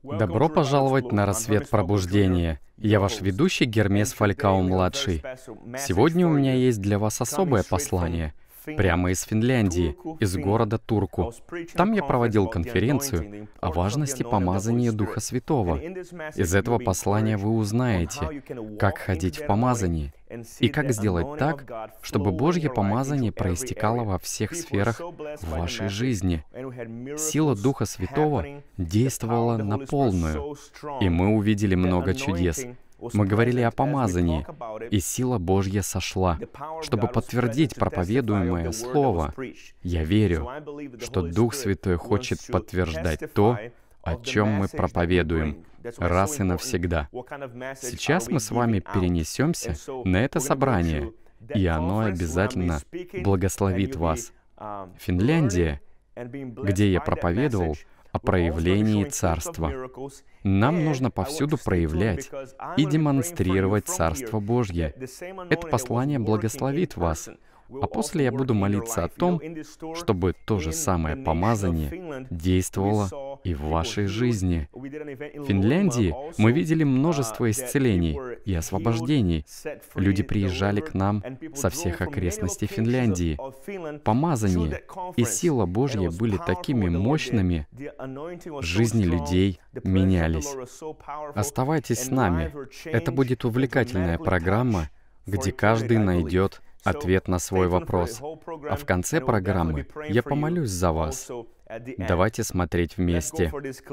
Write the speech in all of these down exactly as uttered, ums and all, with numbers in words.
Добро пожаловать на рассвет пробуждения. Я ваш ведущий Гермес Фалькау-младший. Сегодня у меня есть для вас особое послание. Прямо из Финляндии, из города Турку. Там я проводил конференцию о важности помазания Духа Святого. Из этого послания вы узнаете, как ходить в помазании и как сделать так, чтобы Божье помазание проистекало во всех сферах в вашей жизни. Сила Духа Святого действовала на полную, и мы увидели много чудес. Мы говорили о помазании, и сила Божья сошла, чтобы подтвердить проповедуемое Слово. Я верю, что Дух Святой хочет подтверждать то, о чем мы проповедуем, раз и навсегда. Сейчас мы с вами перенесемся на это собрание, и оно обязательно благословит вас. Финляндия, где я проповедовал о проявлении Царства. Нам нужно повсюду проявлять и демонстрировать Царство Божье. Это послание благословит вас. А после я буду молиться о том, чтобы то же самое помазание действовало и в вашей жизни. В Финляндии мы видели множество исцелений и освобождений. Люди приезжали к нам со всех окрестностей Финляндии. Помазание и сила Божья были такими мощными, жизни людей менялись. Оставайтесь с нами. Это будет увлекательная программа, где каждый найдет ответ на свой вопрос. А в конце программы я помолюсь за вас. Давайте смотреть вместе.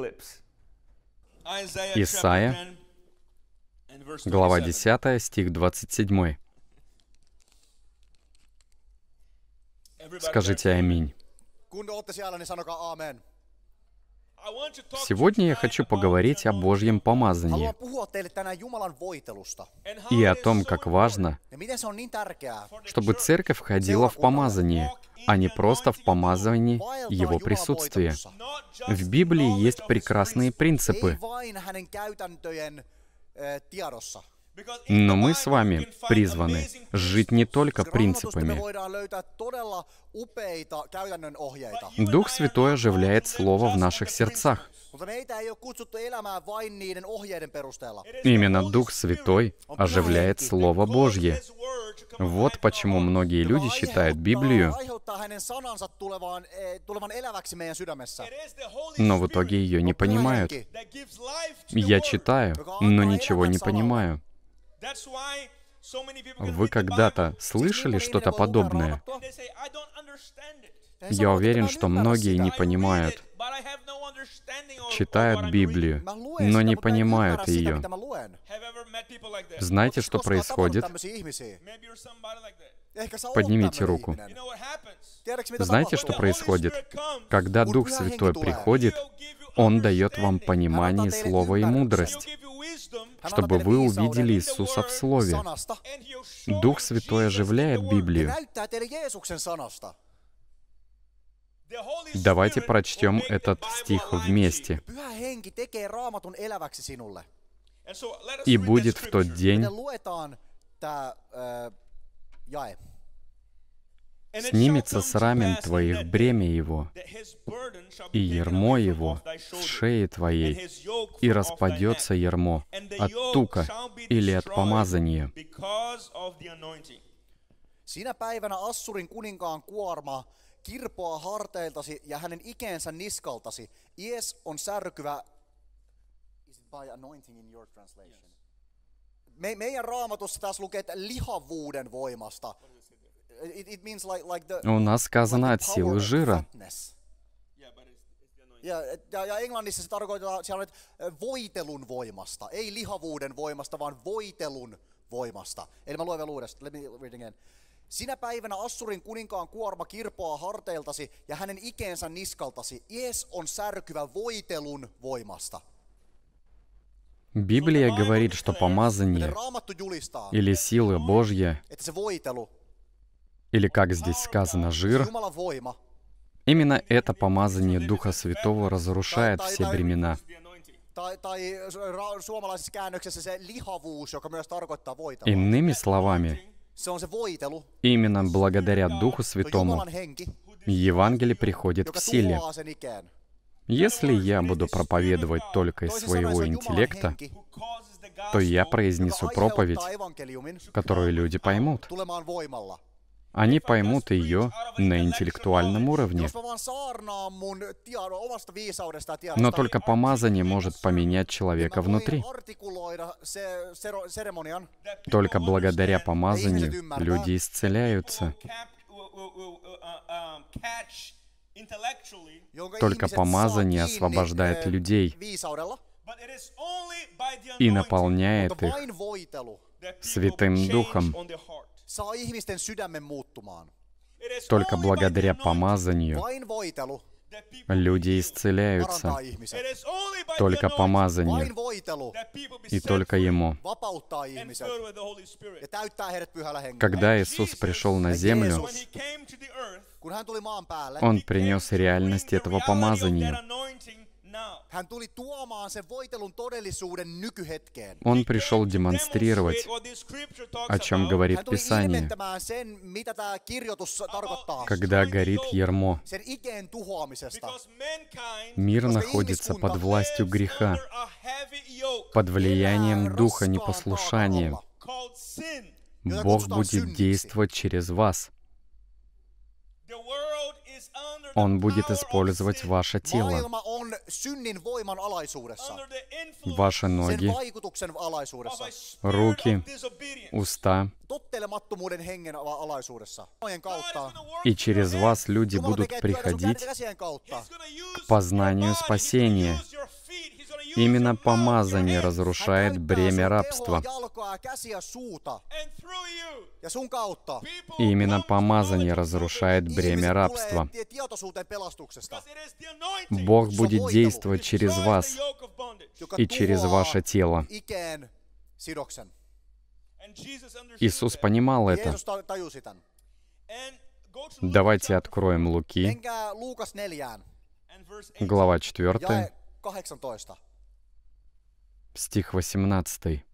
Исайя, глава десятая, стих двадцать семь. Скажите «Аминь». Сегодня я хочу поговорить о Божьем помазании и о том, как важно, чтобы церковь ходила в помазании, а не просто в помазании Его присутствия. В Библии есть прекрасные принципы, но мы с вами призваны жить не только принципами. Дух Святой оживляет Слово в наших сердцах. Именно Дух Святой оживляет Слово Божье. Вот почему многие люди считают Библию, но в итоге ее не понимают. Я читаю, но ничего не понимаю. Вы когда-то слышали что-то подобное? Я уверен, что многие не понимают. Читают Библию, но не понимают ее. Знаете, что происходит? Поднимите руку. Знаете, что происходит? Когда Дух Святой приходит, Он дает вам понимание Слова и мудрость, чтобы вы увидели Иисуса в Слове. Дух Святой оживляет Библию. Давайте прочтем этот стих вместе. «И будет в тот день, снимется с рамен твоих бремя его, и ярмо его с шеи твоей, и распадется ярмо от тука или от помазания». Kirpoaa harteiltasi ja hänen ikeensä niskaltasi. Ies on särkyvä. Is it by anointing in your translation? Me, meidän raamatussa taas lukee, että lihavuuden voimasta. It, it means like, like the, У нас сказано от силы жира. Ja, ja, ja englannissa se tarkoittaa, siellä on, että voitelun voimasta. Ei lihavuuden voimasta, vaan voitelun voimasta. Eli mä luen vielä uudestaan. Let me read again. Sinä päivänä Assurin kuninkaan kuorma kirpoaa harteiltasi ja hänen ikeensä niskaltasi. Ies on särkyvä voitelun voimasta. Библия говорит, что помазание или сила Божья, или, как здесь сказано, жир, именно это помазание Духа Святого разрушает все бремена. Иными словами, именно благодаря Духу Святому Евангелие приходит в силе. Если я буду проповедовать только из своего интеллекта, то я произнесу проповедь, которую люди поймут. Они поймут ее на интеллектуальном уровне. Но только помазание может поменять человека внутри. Только благодаря помазанию люди исцеляются. Только помазание освобождает людей и наполняет их Святым Духом. Только благодаря помазанию люди исцеляются. Только помазанию. И только Ему. Когда Иисус пришел на землю, Он принес реальность этого помазания. Он пришел демонстрировать, о чем говорит Писание, когда горит ярмо. Мир находится под властью греха, под влиянием духа непослушания. Бог будет действовать через вас. Он будет использовать ваше тело, ваши ноги, руки, уста. И через вас люди будут приходить к познанию спасения. Именно помазание разрушает бремя рабства. И именно помазание разрушает бремя рабства. Бог будет действовать через вас и через ваше тело. Иисус понимал это. Давайте откроем Луки, глава четвёртая, стих восемнадцатый.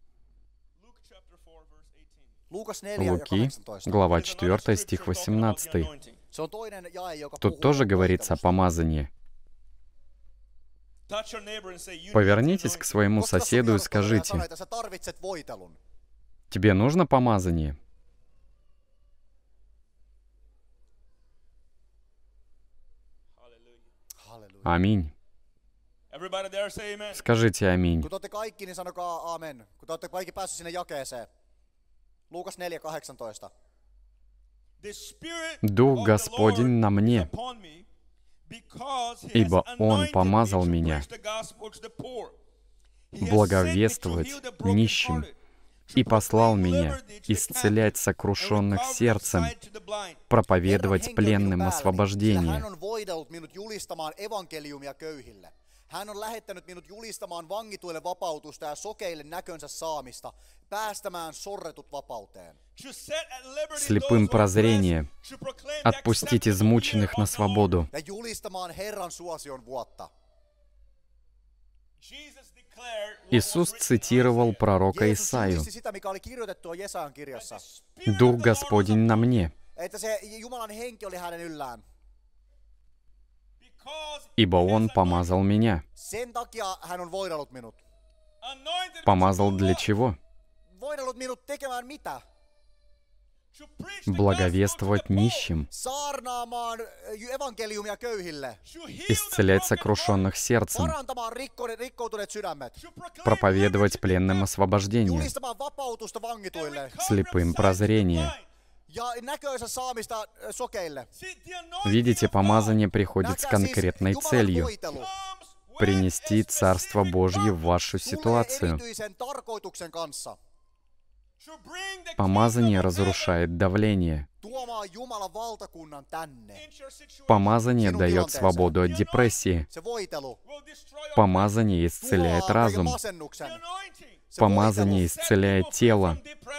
Луки, глава четвёртая, стих восемнадцатый. Тут тоже говорится о помазании. Повернитесь к своему соседу и скажите: «Тебе нужно помазание?» Аминь. Скажите аминь. Дух Господень на мне, ибо Он помазал меня благовествовать нищим и послал меня исцелять сокрушенных сердцем, проповедовать пленным освобождение. Hän on lähettänyt minut julistamaan vangituille vapautusta ja sokeille näkönsä saamista, päästämään sorretut vapauteen. Слепым прозрение, отпустить измученных на свободу. Ja julistamaan Herran suosion vuotta. Иисус цитировал пророка Исаию: «Дух Господень на мне, ибо Он помазал меня». Помазал для чего? Благовествовать нищим, исцелять сокрушенных сердцем, проповедовать пленным освобождение, слепым прозрение. Видите, помазание приходит с конкретной целью — принести Царство Божье в вашу ситуацию. Помазание разрушает давление. Помазание дает свободу от депрессии. Помазание исцеляет разум. Помазание исцеляет тело.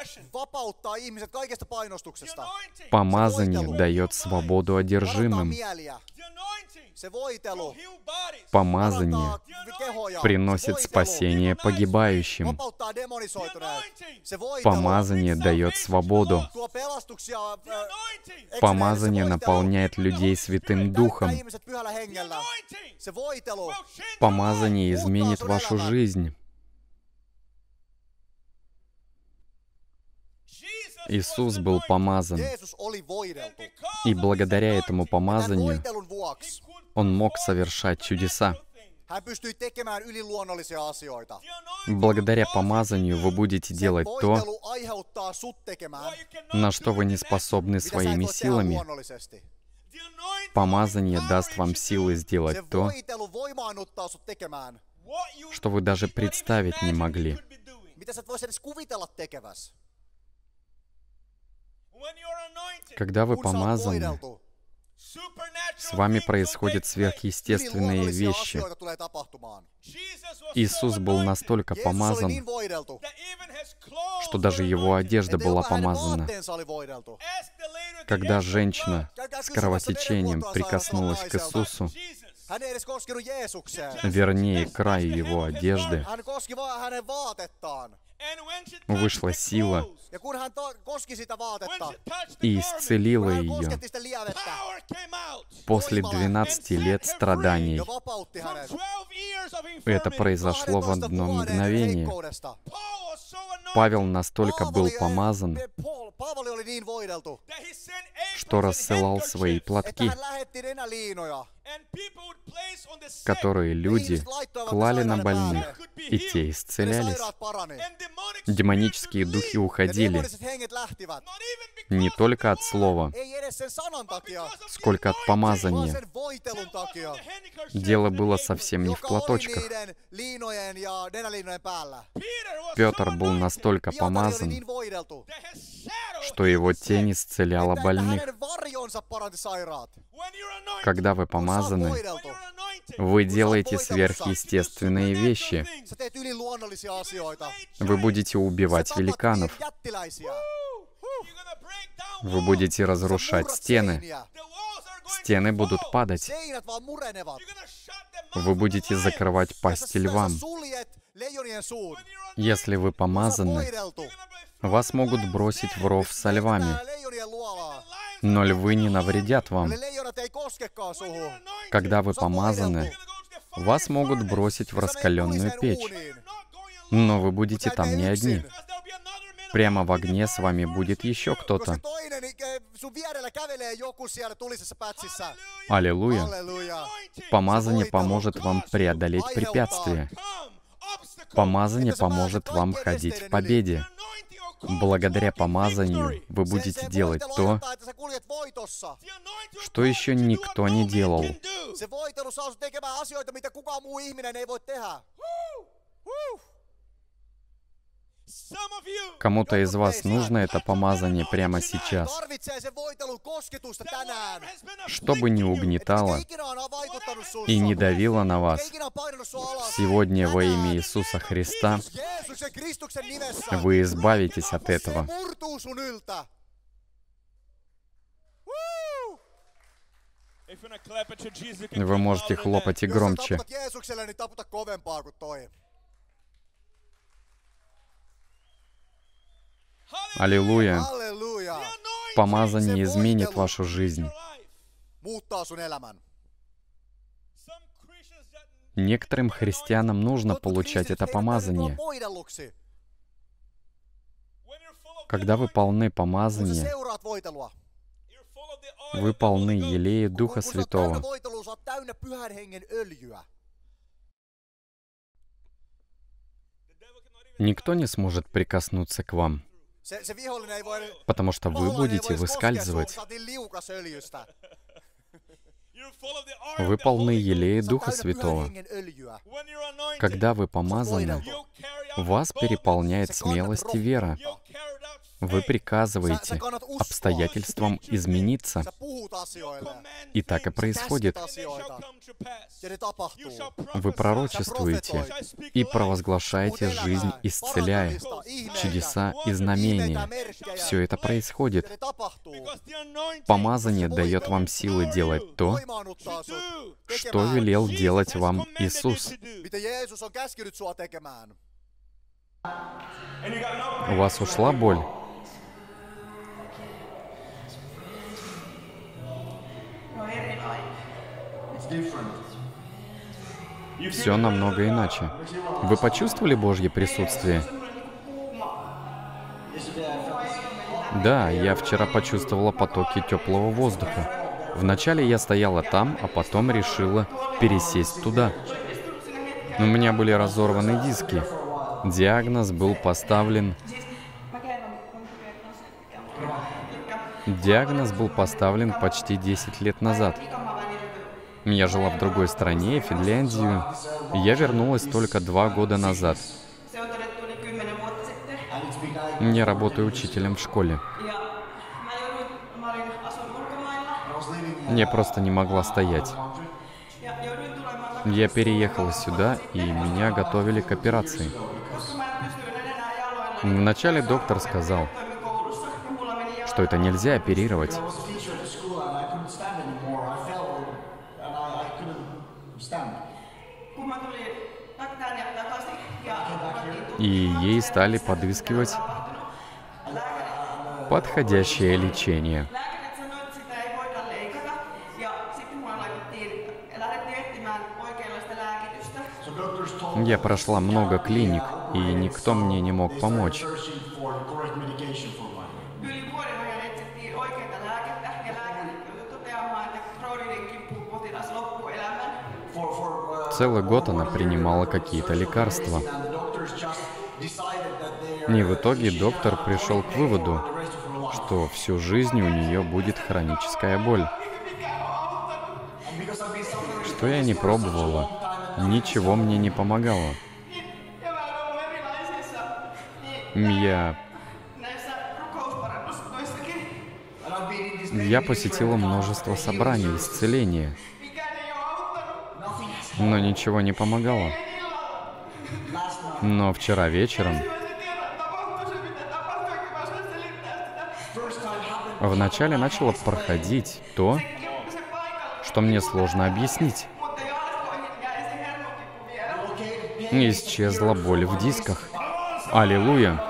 Помазание дает свободу одержимым. Помазание приносит спасение погибающим. Помазание дает свободу. Помазание наполняет людей Святым Духом. Помазание изменит вашу жизнь. Иисус был помазан, и благодаря этому помазанию Он мог совершать чудеса. Благодаря помазанию вы будете делать то, на что вы не способны своими силами. Помазание даст вам силы сделать то, что вы даже представить не могли. Когда вы помазаны, с вами происходят сверхъестественные вещи. Иисус был настолько помазан, что даже Его одежда была помазана. Когда женщина с кровотечением прикоснулась к Иисусу, вернее, к краю Его одежды, вышла сила и исцелила ее после двенадцати лет страданий. Это произошло в одно мгновение. Павел настолько был помазан, что рассылал свои платки, которые люди клали на больных, и те исцелялись. Демонические духи уходили не только от слова, сколько от помазания. Дело было совсем не в платочках. Петр был настолько помазан, что его тень исцеляла больных. Когда вы помазаны, вы делаете сверхъестественные вещи. Вы будете убивать великанов. Вы будете разрушать стены. Стены будут падать. Вы будете закрывать пасти львам. Если вы помазаны, вас могут бросить в ров со львами, но львы не навредят вам. Когда вы помазаны, вас могут бросить в раскаленную печь, но вы будете там не одни. Прямо в огне с вами будет еще кто-то. Аллилуйя! Помазание поможет вам преодолеть препятствия. Помазание поможет вам ходить в победе. Благодаря помазанию вы будете делать то, что еще никто не делал. Кому-то из вас нужно это помазание прямо сейчас. Что бы ни угнетало и не давило на вас, сегодня во имя Иисуса Христа вы избавитесь от этого. Вы можете хлопать и громче. Аллилуйя! Помазание изменит вашу жизнь. Некоторым христианам нужно получать это помазание. Когда вы полны помазания, вы полны елея Духа Святого. Никто не сможет прикоснуться к вам, потому что вы будете выскальзывать. Вы полны елея Духа Святого. Когда вы помазаны, вас переполняет смелость и вера. Вы приказываете обстоятельствам измениться. И так и происходит. Вы пророчествуете и провозглашаете жизнь, исцеляя, чудеса и знамения. Все это происходит. Помазание дает вам силы делать то, что велел делать вам Иисус. У вас ушла боль? Все намного иначе. Вы почувствовали Божье присутствие? Да, я вчера почувствовала потоки теплого воздуха. Вначале я стояла там, а потом решила пересесть туда. У меня были разорваны диски. Диагноз был поставлен... Диагноз был поставлен почти десять лет назад. Я жила в другой стране, Финляндию. Я вернулась только два года назад. Я работаю учителем в школе. Я просто не могла стоять. Я переехала сюда, и меня готовили к операции. Вначале доктор сказал, что это нельзя оперировать. И ей стали подыскивать подходящее лечение. Я прошла много клиник, и никто мне не мог помочь. Целый год она принимала какие-то лекарства. И в итоге доктор пришел к выводу, что всю жизнь у нее будет хроническая боль. Что я не пробовала, ничего мне не помогало. Я... Я посетила множество собраний исцеления, но ничего не помогало. Но вчера вечером вначале начало проходить то, что мне сложно объяснить. Исчезла боль в дисках. Аллилуйя!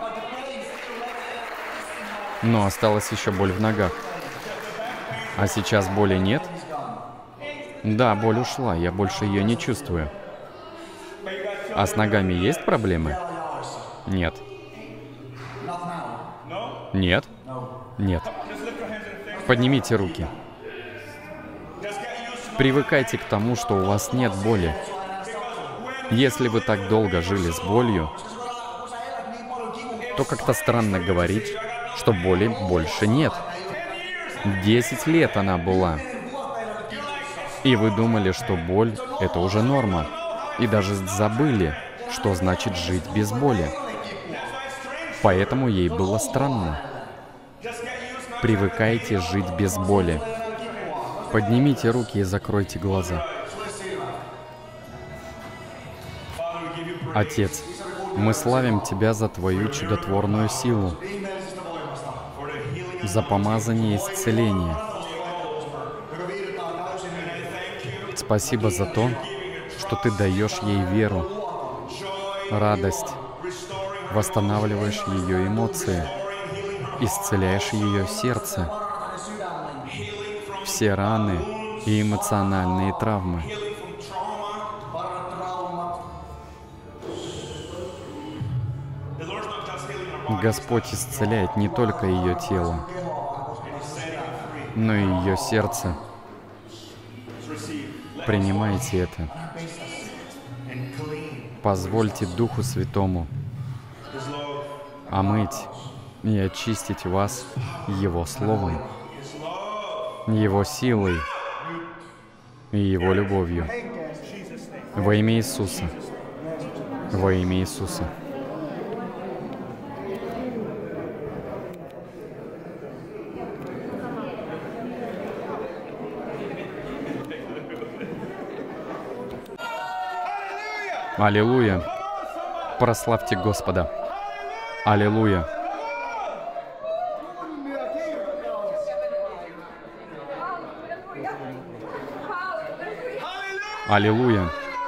Но осталась еще боль в ногах. А сейчас боли нет? Да, боль ушла, я больше ее не чувствую. А с ногами есть проблемы? Нет. Нет? Нет. Поднимите руки. Привыкайте к тому, что у вас нет боли. Если вы так долго жили с болью, то как-то странно говорить, что боли больше нет. Десять лет она была. И вы думали, что боль — это уже норма. И даже забыли, что значит жить без боли. Поэтому ей было странно. Привыкайте жить без боли. Поднимите руки и закройте глаза. Отец, мы славим Тебя за Твою чудотворную силу, за помазание и исцеление. Спасибо за то, что Ты даешь ей веру, радость, восстанавливаешь ее эмоции, исцеляешь ее сердце, все раны и эмоциональные травмы. Господь исцеляет не только ее тело, но и ее сердце. Принимайте это. Позвольте Духу Святому омыть и очистить вас Его Словом, Его силой и Его любовью. Во имя Иисуса. Во имя Иисуса. Аллилуйя! Прославьте Господа! Аллилуйя! Аллилуйя!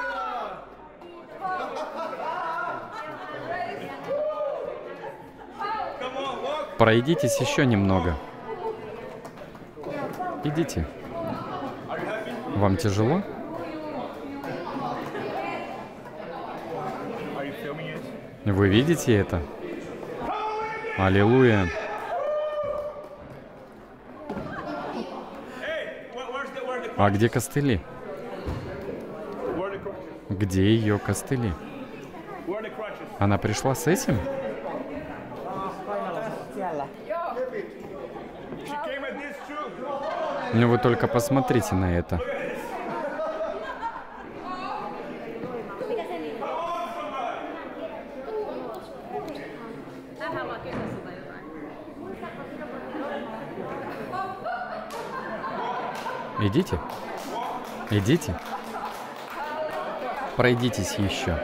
Пройдитесь еще немного. Идите. Вам тяжело? Вы видите это? Аллилуйя! А где костыли? Где ее костыли? Она пришла с этим? Ну вы только посмотрите на это. Идите. Идите. Пройдитесь еще.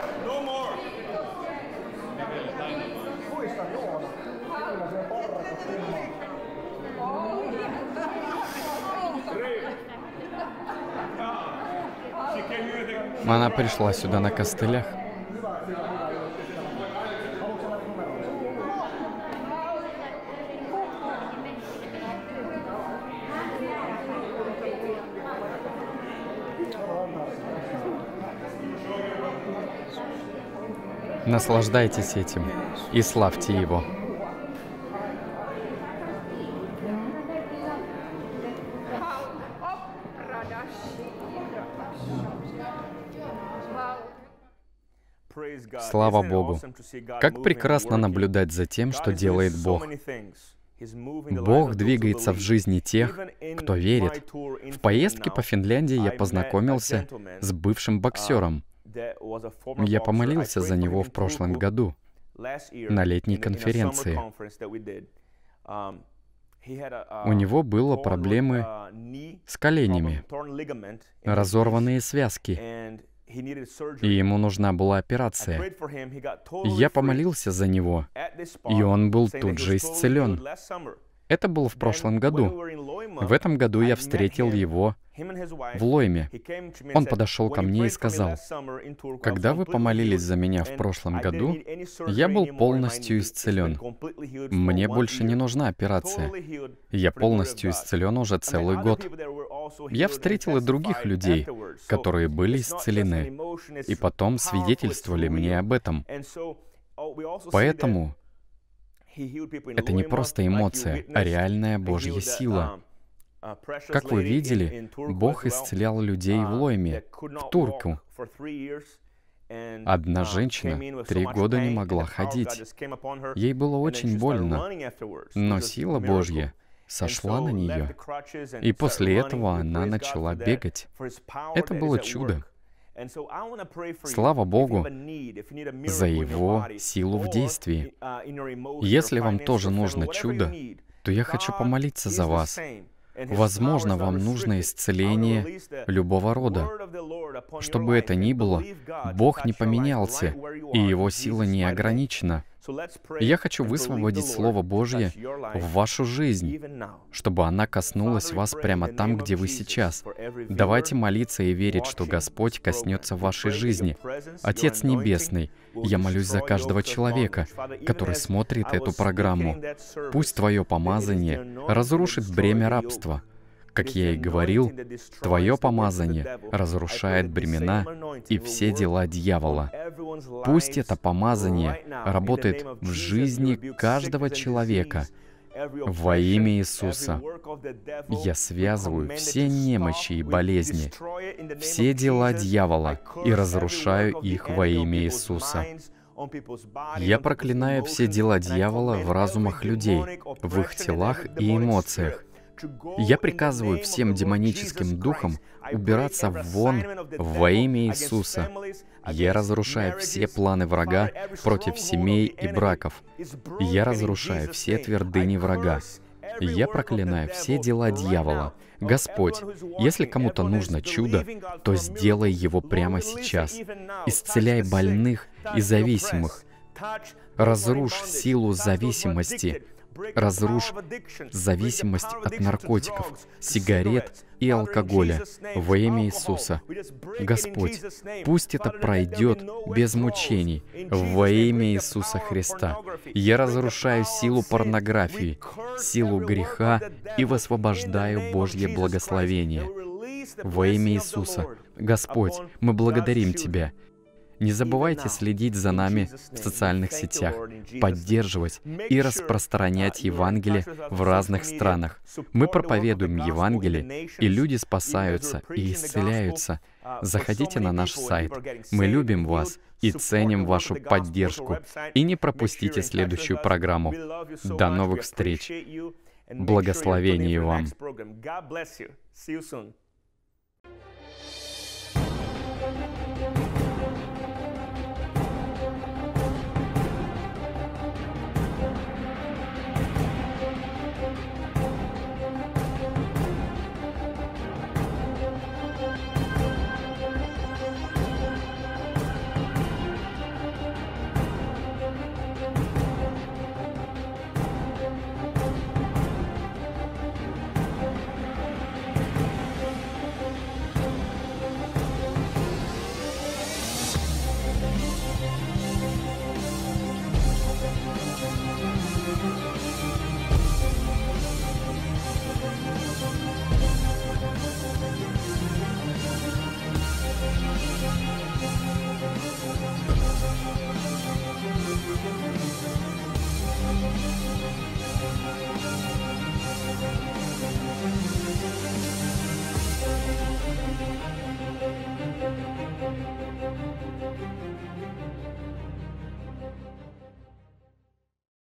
Она пришла сюда на костылях. Наслаждайтесь этим и славьте Его. Слава Богу! Как прекрасно наблюдать за тем, что делает Бог. Бог двигается в жизни тех, кто верит. В поездке по Финляндии я познакомился с бывшим боксером. Я помолился за него в прошлом году на летней конференции. У него было проблемы с коленями, разорванные связки, и ему нужна была операция. Я помолился за него, и он был тут же исцелен. Это было в прошлом году. В этом году я встретил его в Лойме. Он подошел ко мне и сказал: «Когда вы помолились за меня в прошлом году, я был полностью исцелен. Мне больше не нужна операция. Я полностью исцелен уже целый год». Я встретил и других людей, которые были исцелены, и потом свидетельствовали мне об этом. Поэтому это не просто эмоция, а реальная Божья сила. Как вы видели, Бог исцелял людей в Лойме, в Турку. Одна женщина три года не могла ходить. Ей было очень больно, но сила Божья сошла на нее, и после этого она начала бегать. Это было чудо. Слава Богу за Его силу в действии. Если вам тоже нужно чудо, то я хочу помолиться за вас. Возможно, вам нужно исцеление любого рода. Что бы это ни было, Бог не поменялся, и Его сила не ограничена. Я хочу высвободить Слово Божье в вашу жизнь, чтобы она коснулась вас прямо там, где вы сейчас. Давайте молиться и верить, что Господь коснется вашей жизни. Отец Небесный, я молюсь за каждого человека, который смотрит эту программу. Пусть Твое помазание разрушит бремя рабства. Как я и говорил, Твое помазание разрушает бремена и все дела дьявола. Пусть это помазание работает в жизни каждого человека. Во имя Иисуса я связываю все немощи и болезни, все дела дьявола и разрушаю их во имя Иисуса. Я проклинаю все дела дьявола в разумах людей, в их телах и эмоциях. Я приказываю всем демоническим духам убираться вон во имя Иисуса. Я разрушаю все планы врага против семей и браков. Я разрушаю все твердыни врага. Я проклинаю все дела дьявола. Господь, если кому-то нужно чудо, то сделай его прямо сейчас. Исцеляй больных и зависимых. Разрушь силу зависимости. Разрушь зависимость от наркотиков, сигарет и алкоголя во имя Иисуса. Господь, пусть это пройдет без мучений во имя Иисуса Христа. Я разрушаю силу порнографии, силу греха и высвобождаю Божье благословение во имя Иисуса. Господь, мы благодарим Тебя. Не забывайте следить за нами в социальных сетях, поддерживать и распространять Евангелие в разных странах. Мы проповедуем Евангелие, и люди спасаются и исцеляются. Заходите на наш сайт. Мы любим вас и ценим вашу поддержку. И не пропустите следующую программу. До новых встреч! Благословений вам!